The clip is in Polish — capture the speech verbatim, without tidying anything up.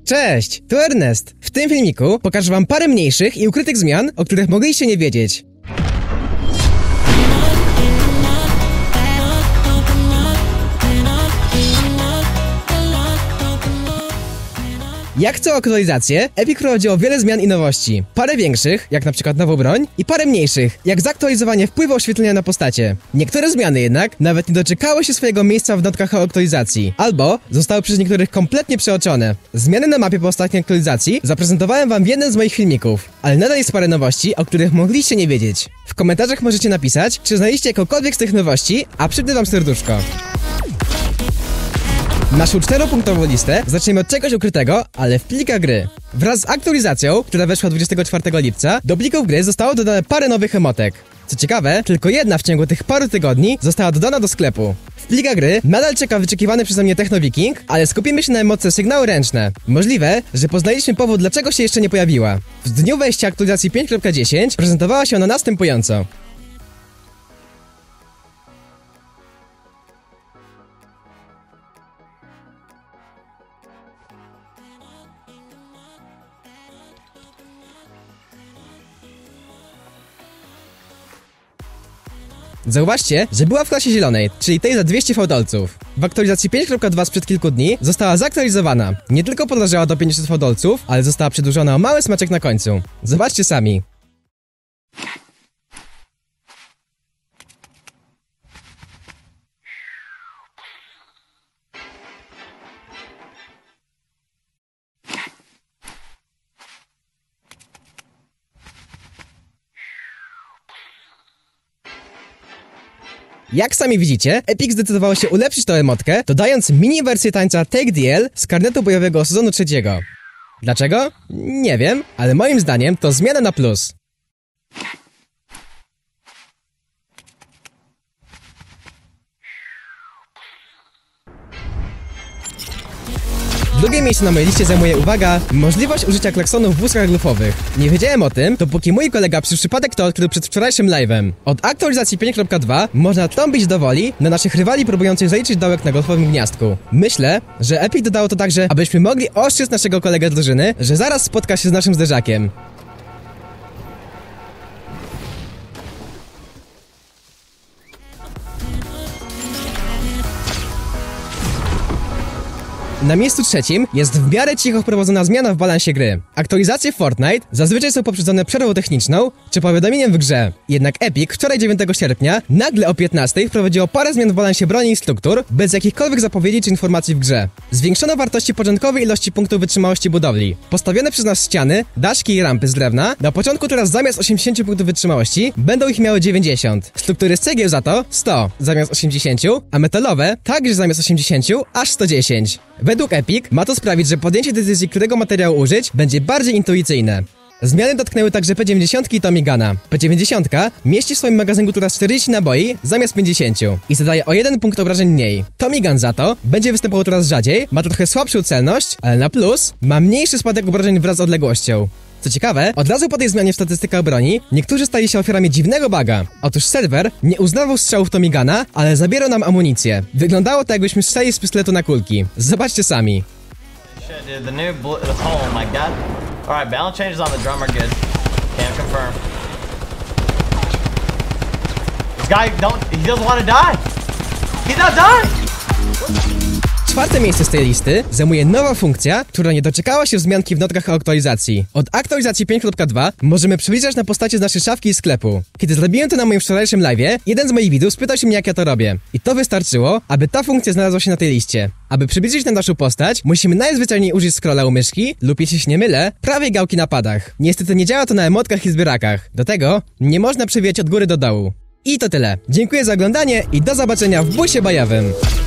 Cześć, tu Ernest. W tym filmiku pokażę wam parę mniejszych i ukrytych zmian, o których mogliście nie wiedzieć. Jak co aktualizację, Epic wprowadziło wiele zmian i nowości. Parę większych, jak na przykład nową broń, i parę mniejszych, jak zaktualizowanie wpływu oświetlenia na postacie. Niektóre zmiany jednak nawet nie doczekały się swojego miejsca w notkach o aktualizacji, albo zostały przez niektórych kompletnie przeoczone. Zmiany na mapie po ostatniej aktualizacji zaprezentowałem wam w jednym z moich filmików, ale nadal jest parę nowości, o których mogliście nie wiedzieć. W komentarzach możecie napisać, czy znaliście jakąkolwiek z tych nowości, a przypnę wam serduszko. Naszą czteropunktową listę zaczniemy od czegoś ukrytego, ale w plikach gry. Wraz z aktualizacją, która weszła dwudziestego czwartego lipca, do plików gry zostało dodane parę nowych emotek. Co ciekawe, tylko jedna w ciągu tych paru tygodni została dodana do sklepu. W plikach gry nadal czeka wyczekiwany przeze mnie Technoviking, ale skupimy się na emotce sygnały ręczne. Możliwe, że poznaliśmy powód, dlaczego się jeszcze nie pojawiła. W dniu wejścia aktualizacji pięć kropka dziesięć prezentowała się ona następująco. Zauważcie, że była w klasie zielonej, czyli tej za dwieście fałdolców. W aktualizacji pięć kropka dwa sprzed kilku dni została zaktualizowana. Nie tylko podrożała do pięćset fałdolców, ale została przedłużona o mały smaczek na końcu. Zobaczcie sami. Jak sami widzicie, Epic zdecydowało się ulepszyć tę emotkę, dodając mini wersję tańca Take the L z karnetu bojowego sezonu trzeciego. Dlaczego? Nie wiem, ale moim zdaniem to zmiana na plus. Drugie miejsce na mojej liście zajmuje, uwaga, możliwość użycia klaksonów w wózkach golfowych. Nie wiedziałem o tym, dopóki mój kolega przy przypadek to odkrył przed wczorajszym live'em. Od aktualizacji pięć kropka dwa można trąbić do woli na naszych rywali próbujących zaliczyć dołek na golfowym gniazdku. Myślę, że Epic dodało to także, abyśmy mogli ostrzec naszego kolegę drużyny, że zaraz spotka się z naszym zderzakiem. Na miejscu trzecim jest w miarę cicho wprowadzona zmiana w balansie gry. Aktualizacje Fortnite zazwyczaj są poprzedzone przerwą techniczną czy powiadomieniem w grze. Jednak Epic wczoraj dziewiątego sierpnia nagle o piętnastej wprowadziło parę zmian w balansie broni i struktur bez jakichkolwiek zapowiedzi czy informacji w grze. Zwiększono wartości początkowej ilości punktów wytrzymałości budowli. Postawione przez nas ściany, daszki i rampy z drewna na początku teraz zamiast osiemdziesięciu punktów wytrzymałości będą ich miały dziewięćdziesiąt. Struktury z cegieł za to sto zamiast osiemdziesięciu, a metalowe także zamiast osiemdziesięciu aż sto dziesięć. Według Epic ma to sprawić, że podjęcie decyzji, którego materiału użyć, będzie bardziej intuicyjne. Zmiany dotknęły także P dziewięćdziesiąt i Tommy Guna. P dziewięćdziesiąt mieści w swoim magazynku teraz czterdzieści naboi zamiast pięćdziesięciu i zadaje o jeden punkt obrażeń mniej. Tommy Gun za to będzie występował coraz rzadziej, ma trochę słabszą celność, ale na plus ma mniejszy spadek obrażeń wraz z odległością. Co ciekawe, od razu po tej zmianie w statystykach broni, niektórzy stali się ofiarami dziwnego buga. Otóż serwer nie uznawał strzałów Tommy Guna, ale zabierał nam amunicję. Wyglądało to, jakbyśmy strzeli z pistoletu na kulki. Zobaczcie sami. Czwarte miejsce z tej listy zajmuje nowa funkcja, która nie doczekała się wzmianki w notkach o aktualizacji. Od aktualizacji pięć kropka dwa możemy przybliżać na postacie z naszej szafki i sklepu. Kiedy zrobiłem to na moim wczorajszym live'ie, jeden z moich widzów spytał się mnie, jak ja to robię. I to wystarczyło, aby ta funkcja znalazła się na tej liście. Aby przybliżyć na naszą postać, musimy najzwyczajniej użyć scrolla u myszki lub, jeśli się nie mylę, prawej gałki na padach. Niestety nie działa to na emotkach i zbierakach. Do tego nie można przewijać od góry do dołu. I to tyle. Dziękuję za oglądanie i do zobaczenia w busie bajowym.